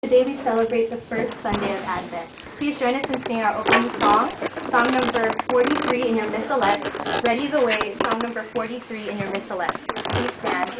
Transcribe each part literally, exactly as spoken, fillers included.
Today we celebrate the first Sunday of Advent. Please join us in singing our opening song, song number forty-three in your Missalette. Ready the Way, song number forty-three in your Missalette. Please stand.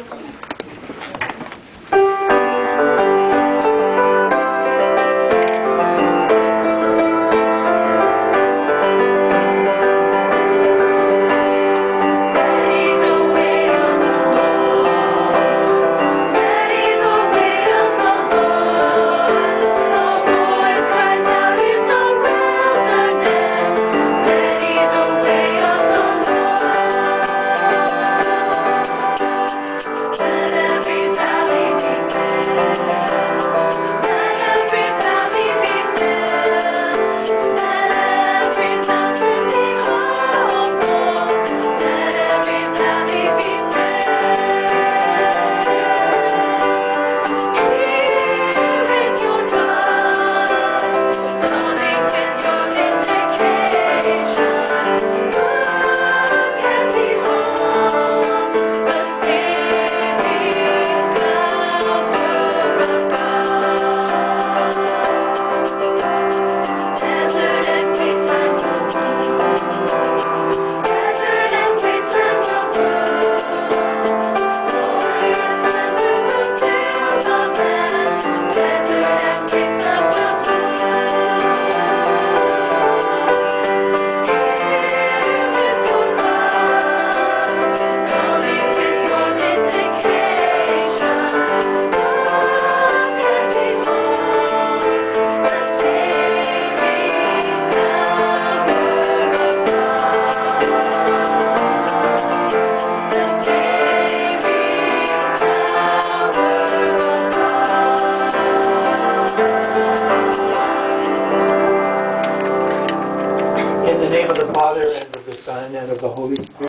In the name of the Father, and of the Son, and of the Holy Spirit.